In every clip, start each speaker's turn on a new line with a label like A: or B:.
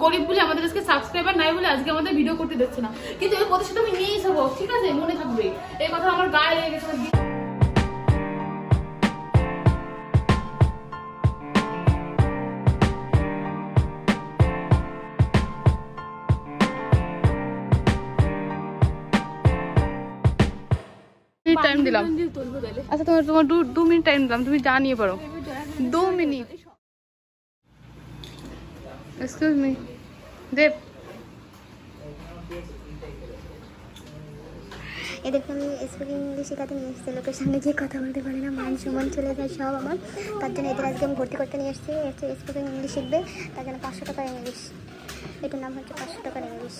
A: গরিব বলে আমাদের আজকে সাবস্ক্রাইবার নাই বলে আজকে আমাদের ভিডিও করতে দিচ্ছে না, কিন্তু এই প্রতিশোধ আমি নিয়েই যাবো, ঠিক আছে? মনে থাকবে এই কথা, আমার গায়ে লেগে গেছে। টাইম দিলাম, আচ্ছা তোমার 2 মিনিট টাইম দিলাম, তুমি যা নিয়ে পারো। 2 মিনিট। এক্সকিউজ মি দেব,
B: এদেরকে আমি স্পিকিং ইংলিশ শেখাতে নিয়ে এসেছি, লোকের সামনে গিয়ে কথা বলতে পারি না, মান সম্মান চলে যায় সব আমার। তার জন্য এদের আজকে আমি ভর্তি করতে নিয়ে এসেছি, স্পিকিং ইংলিশ শিখবে, তার জন্য 500 টাকার ইংলিশ। এটার নাম হচ্ছে 500 টাকার English.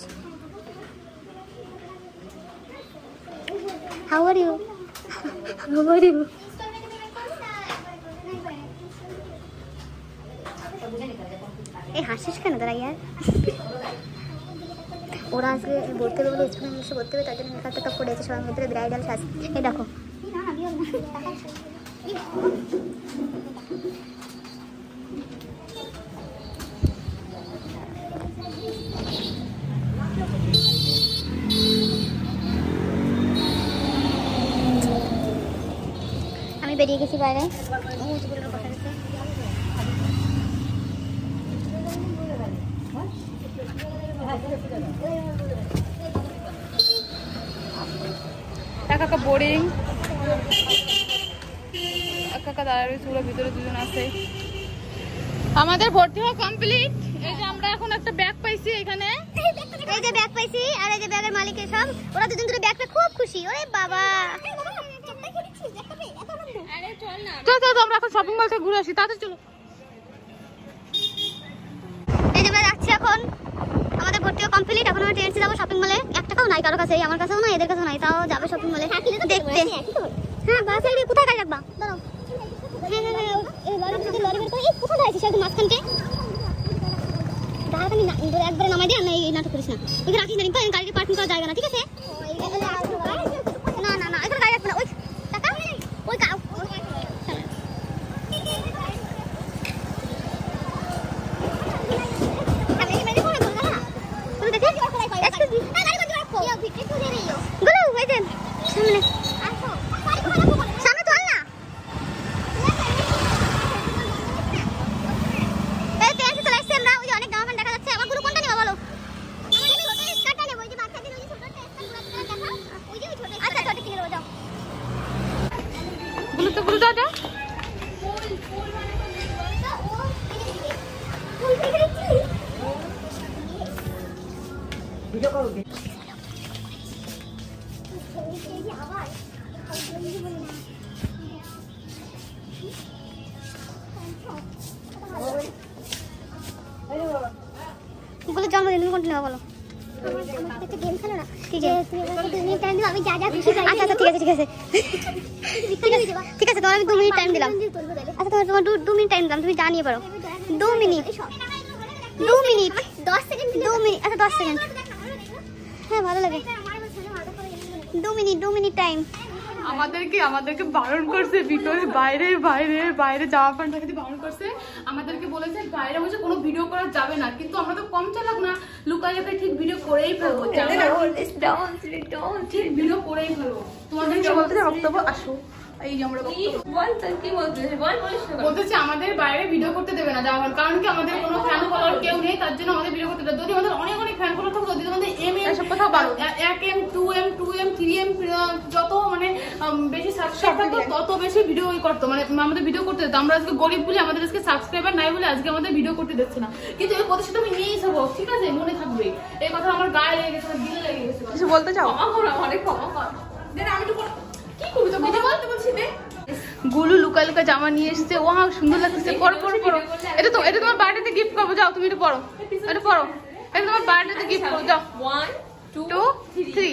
B: How are you? How are you? এই হাসিস কেন তোরা ইয়ার? ওরা আজকে ভর্তি হবে বলে স্কুল ইংলিশে ভর্তি হবে, তার জন্য মেকআপ টেকআপ করে আছে সবার মধ্যে, ব্রাইডাল সাজ। এই দেখো আমি বেরিয়ে গেছি বাইরে, কথা গেছে।
A: একা বোরিং, একা দাঁড়াবে পুরো ভিতরে দুজন আছে। আমাদের ভর্তি হওয়া কমপ্লিট। এই যে আমরা এখন একটা ব্যাগ পাইছি এখানে,
B: এই যে ব্যাগ পাইছি, আর এই যে ব্যাগের মালিক সব, ওরা দুজন ধরে ব্যাগটা খুব খুশি। ওরে বাবা,
A: চলো চলো আমরা এখন শপিং মল থেকে ঘুরে আসি, তাড়াতাড়ি চলো।
B: এই যে আমরা যাচ্ছি এখন, আমাদের ভর্তিও কমপ্লিট। এখন আমরা ট্রেনসে যাবো শপিং মলে। 1 টাকাও নাই কারো কাছে, আমার কাছেও না, এদের কাছেও নাই, তাও যাবে শপিং মলে দেখতে। হ্যাঁ বাসে কোথায় গাড়ি রাখবা? দাঁড়াও, এই লরি বের করে কোথায় দাঁড়াইছিস একদম মাঝখানতে? দাঁড়া, আমি একবারে নামাই দিই, এই নাটক করিস না, ওইখানে রাখিস না, কিন্তু গাড়িতে পার্কিং করার জায়গা না, ঠিক আছে? না না না, এখানে গাড়ি রাখবে না, ওই টাকা ওই বলে জন্মদিন তুমি কোনটা নেওয়া বলো? একটা গেম খেলো না, ঠিক আছে? আমি যা যা খুশি। আচ্ছা আচ্ছা ঠিক আছে ঠিক আছে ঠিক আছে, তোমার আমি 2 মিনিট টাইম দিলাম। আচ্ছা তোমার 2 মিনিট টাইম দিলাম, তুমি যা নিয়ে পারো। 2 মিনিট 10 সেকেন্ড 2 মিনিট, আচ্ছা 10 সেকেন্ড, হ্যাঁ ভালো লাগে। 2 মিনিট টাইম।
A: আমাদেরকে বারণ করছে, ভিতরে বাইরে বাইরে বাইরে যাওয়া প্যান্ট রাখতে বারণ করছে। আমাদেরকে বলেছে বাইরে বসে কোনো ভিডিও করা যাবে না, কিন্তু আমরা তো কম চালাক না, লুকাই লুকাই ঠিক ভিডিও করেই ফেলবো, ঠিক ভিডিও করেই ফেলবো। তোমাদের বক্তব্য আসো, এই যে আমরা বলতেছি আমাদের বাইরে ভিডিও করতে দেবে না যাওয়ার, কারণ কি আমাদের কোনো ফ্যান ফলোয়ার কেউ নেই, তার জন্য আমাদের ভিডিও করতে দেবে। যদি আমাদের অনেক অনেক ফ্যান ফলোয়ার থাকতো, যদি আমাদের এসব কথা 1M 2M 2M 3M যত মানে বেশি সাবস্ক্রাইব থাকতো তত বেশি ভিডিও করতো, মানে আমাদের ভিডিও করতে দিত। আমরা আজকে গরিব বলে আমাদের আজকে সাবস্ক্রাইবার নাই বলে আজকে আমাদের ভিডিও করতে দিচ্ছে না, কিন্তু এই প্রতিশোধ আমি নিয়েই যাবো, ঠিক আছে? মনে থাকবে এই কথা, আমার গায়ে লেগে গেছে, দিলে লেগে গেছে। কিছু বলতে চাও? অনেক ক্ষমা কর, আমি তো কি করবি, তো কথা বলতে বলছি। গুলু লুকা লুকা জামা নিয়ে এসেছে, ওয়া সুন্দর লাগতেছে, পরো পরো পরো। এটা তোমার বার্থডেতে গিফট করবো, যাও তুমি এটা পরো, এটা পরো, এটা তোমার বার্থডেতে গিফট করবো, যাও। 1 2 3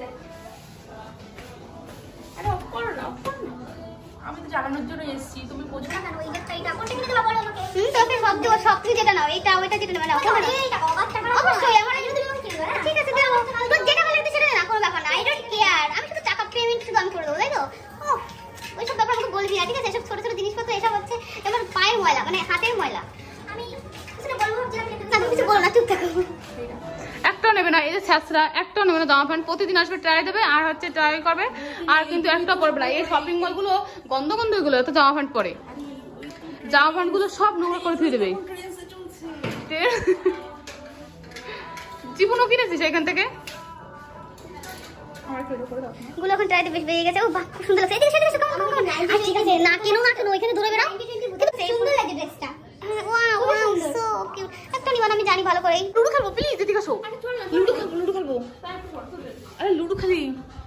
A: আরে অফ করো না, আমি তো জানানোর জন্য এসেছি, তুমি বোঝো না কেন? এইটা কোনটা কিনে দেবা বলো আমাকে।
B: সব কিছু যেটা নাও, এইটা ওইটা যেটা নেবে নাও, অবশ্যই আমার এগুলো তুমি কিনবে না, ঠিক আছে? দাও, তো যেটা ভালো লাগবে সেটা না, কোনো ব্যাপার না, আই ডোন্ট কেয়ার। আমি শুধু টাকা পেমেন্ট শুধু আমি করে দেবো, তাই তো? ওইসব ব্যাপার আমাকে বলবি না, ঠিক আছে? এসব ছোট ছোট জিনিসপত্র এসব হচ্ছে আমার পায়ের ময়লা, মানে হাতের ময়লা। আমি কিছু বলবো ভাবছিলাম, না তুমি কিছু বলো না, তুই
A: একটাও নেবে না, এই যে ছ্যাঁচড়া একটাও নেবে না জামা প্যান্ট। প্রতিদিন আসবে ট্রাই দেবে আর হচ্ছে ট্রাই করবে, আর কিন্তু একটা পরবে না। এই শপিং মলগুলো গন্ধ গন্ধ এগুলো এত জামা প্যান্ট পরে, জামা প্যান্ট গুলো সব নোংরা করে ধুয়ে দেবে। জীবনও কিনেছিস এখান থেকে?
B: গুলো এখন ট্রাই বেশ বেরিয়ে গেছে। ও বাহ, খুব সুন্দর লাগছে। এদিকে সেদিকে কম কম। ঠিক আছে, না কেন না কেন ওইখানে দূরে বেরাও। কিন্তু সুন্দর লাগে ড্রেসটা। Wow wow, so cute. একটা নিবান আমি জানি ভালো করে।
A: লুডো খেলবো প্লিজ, এদিকে আসো। লুডো খেলবো, লুডো খেলবো। আরে লুডো খেলি।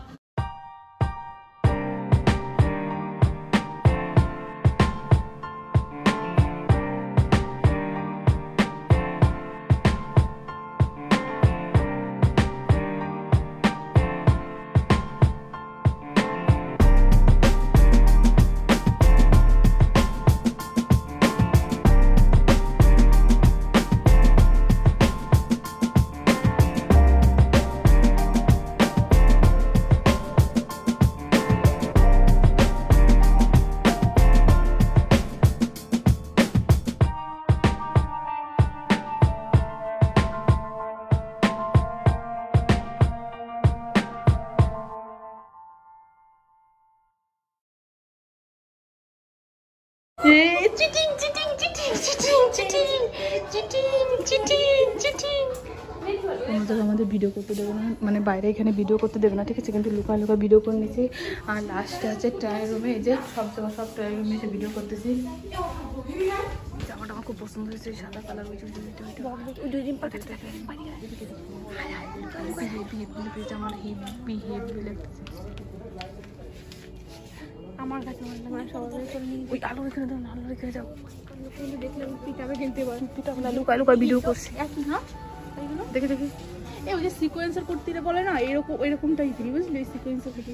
A: Cheating cheating cheating cheating cheating cheating cheating cheating. কোনো জায়গায় আমাদের ভিডিও করতে দেবে না, মানে বাইরে এখানে ভিডিও করতে দেবে না, ঠিক আছে? কিন্তু লুকা লুকা ভিডিও করে নিয়েছি। আর লাস্টে আছে ট্রায়াল রুমে, এই যে সব জায়গায় সব ট্রায়াল রুমে এসে ভিডিও করতেছি। জামাটা আমার খুব পছন্দ হয়েছে, সাদা কালার। ওই দুই দিন পাঠাতে আমার হেভি হেভি লাগতেছে। আমার কাছে ওই আলু এখানে দাও, আলু এখানে যাও। দেখলাম পিঠাবে কিনতে পারে, পিঠাবে লুকায় লুকায় ভিডিও করছি। একই না দেখে দেখি। এই ওই যে সিকোয়েন্সার কুর্তিটা বলে না, এরকম এরকমটাই কিনি, বুঝলি? সিকোয়েন্সার কুর্তি।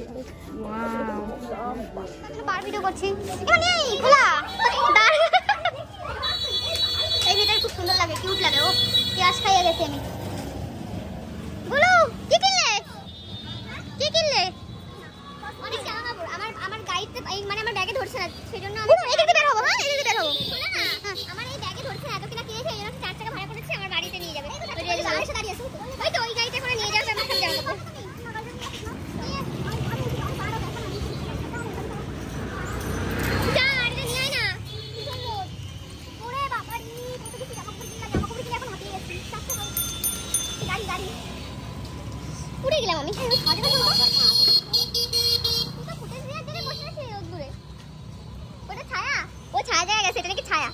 A: ওয়াও,
B: বার ভিডিও করছি। এখানে খোলা দাঁড়। এই ভিডিওটা খুব সুন্দর লাগে, কিউট লাগে। ও পেঁয়াজ খাইয়ে গেছে। আমি বলো কি কিনলে? কি কিনলে? অনেক জামা কাপড় আমার গাড়িতে, মানে আমার ব্যাগে ধরছে না, সেজন্য আমি এদিকে বের হবো। হ্যাঁ, এদিকে বের হবো। শোনো না, আমার এই ব্যাগে ধরছে না, এত কিনা কিনেছে, এই জন্য 4 টাকা ভাড়া করেছে, আমার বাড়িতে নিয়ে যাবে। ওই যে এসে দাঁড়িয়ে আছে, ওই তো ওই গাড়িতে করে নিয়ে যাবে আমার সব জামা কাপড়। যা গাড়িতে নিয়ে আয় না। ওরে বাবা রে, কত কিছু জামা কাপড় কিনলাম, জামা কাপড় কিনে এখন হাঁপিয়ে গেছি। গাড়ি গাড়ি উড়ে গেলাম আমি। ও ছায়া জায়গা গেছে, এটা নাকি ছায়া।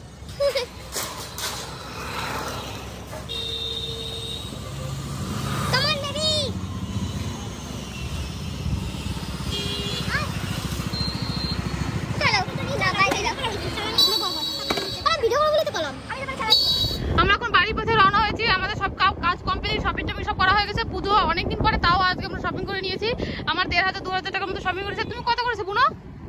B: Come on, baby. চলো, না বাইরে যাও। ভিডিও করবো তো কলম।
A: আমরা এখন বাড়ির পথে রওনা হয়েছি। আমাদের সব কাজ কমপ্লিট, শপিং টপিং সব করা হয়ে গেছে। পুজো অনেকদিন পরে, তাও আজকে আমরা শপিং করে নিয়েছি। আমার 1500-2000 টাকার মতো শপিং করেছে। তুমি কত করেছো বুনো?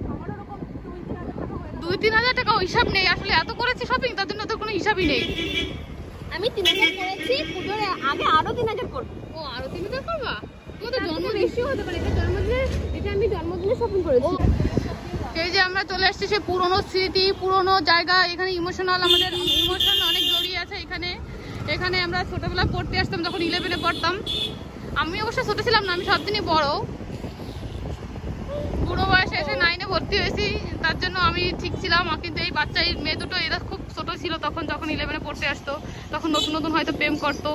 A: 2-3 হাজার টাকা হিসাব নেই আসলে, এত করেছি শপিং, তার জন্য তো কোনো হিসাবই নেই।
C: আমি 3000 করেছি, পুজোর আগে আরো 3000 করব।
A: ও আরো 3000 করবা? তোমাদের জন্ম
C: বেশি হতে পারে, এটা জন্মদিনে, এটা আমি জন্মদিনে শপিং করেছি।
A: এই যে আমরা চলে এসেছি সে পুরনো স্মৃতি, পুরনো জায়গা। এখানে ইমোশনাল, আমাদের ইমোশন অনেক জড়িয়ে আছে এখানে। এখানে আমরা ছোটবেলা পড়তে আসতাম, যখন 11-এ পড়তাম। আমি অবশ্য ছোট ছিলাম না, আমি সব দিনই বড়। বুড়ো বয়সে এসে 9-এ ভর্তি হয়েছি, তার জন্য আমি ঠিক ছিলাম। কিন্তু এই বাচ্চা, এই মেয়ে দুটো, এরা খুব ছোট ছিল তখন, যখন 11-এ পড়তে আসতো। তখন নতুন নতুন হয়তো প্রেম করতো।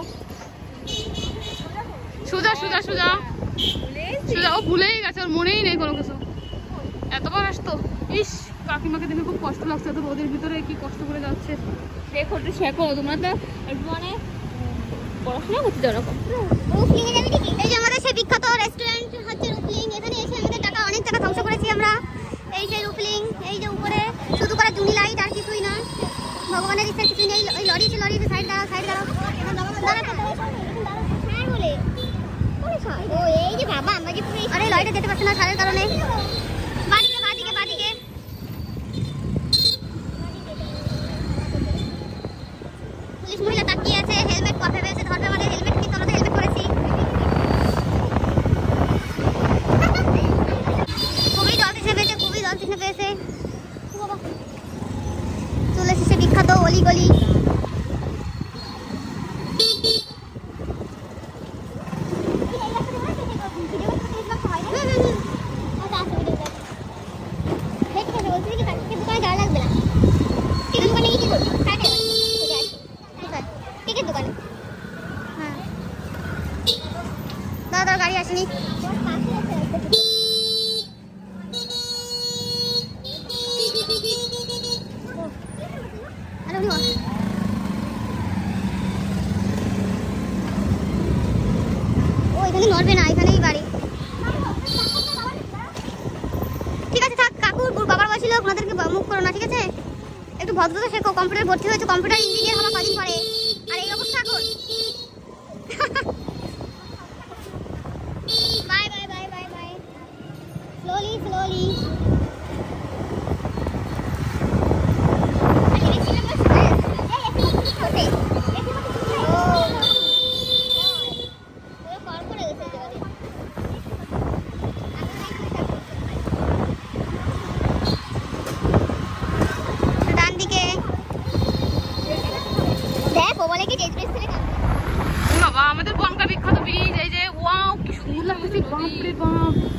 A: সুজা সুজা সুজা সুজা ও ভুলেই গেছে, ওর মনেই নেই কোনো কিছু। এতবার আসতো। ইস, কাকিমাকে দেখে খুব কষ্ট লাগছে, তো ওদের ভিতরে কি কষ্ট করে যাচ্ছে।
C: দেখো, একটু শেখো, তোমরা তো মানে পড়াশোনা করতে যাও এরকম।
B: রুফলিংয়ে যাবি নাকি? এই যে আমাদের সেই বিখ্যাত রেস্টুরেন্ট হচ্ছে রুফলিং। এখানে এসে আমাদের টাকা, অনেক টাকা ধ্বংস করেছি আমরা। এই যে রুফলিং, এই যে উপরে শুধু করে জুনি লাইট, আর কিছুই না। ভগবানের ইচ্ছা কিছুই নেই। ওই লরি আছে, লরিতে সাইড দাঁড়াও, সাইড দাঁড়াও। হ্যাঁ বলে ও এই যে বাবা, আমরা যে পুরো আরে লরিতে যেতে পারছি না সারের কারণে। বাদিকে বাদিকে বাদিকে পুলিশ মহিলা তাকিয়ে আছে, হেলমেট কবে পেয়েছে ধরবে আমাদের। হেলমেট কিন্তু আমাদের হেলমেট করেছি। খুবই জল তৃষ্ণা পেয়েছে, খুবই জল তৃষ্ণা পেয়েছে। চলে এসেছে বিখ্যাত অলি গলি। কেকের দোকানে। হ্যাঁ দাদা গাড়ি আসেনি। ও এখানে নড়বে না, এখানেই বাড়ি। ঠিক আছে থাক, কাকুর বাবার বয়সী লোক, ওনাদেরকে মুখ করো না, ঠিক আছে? একটু ভদ্রতা শেখো। কম্পিউটার ভর্তি হয়েছে, কম্পিউটার ইঞ্জিনিয়ার হওয়া কদিন পরে, আর এই অবস্থা এখন। Bye bye bye bye bye, slowly slowly.
A: বাবা আমাদের বনগা বিখ্যাত ব্রিজ, এই যে ওয়াও কি সুন্দর লাগতেছে, বাপ রে বাপ।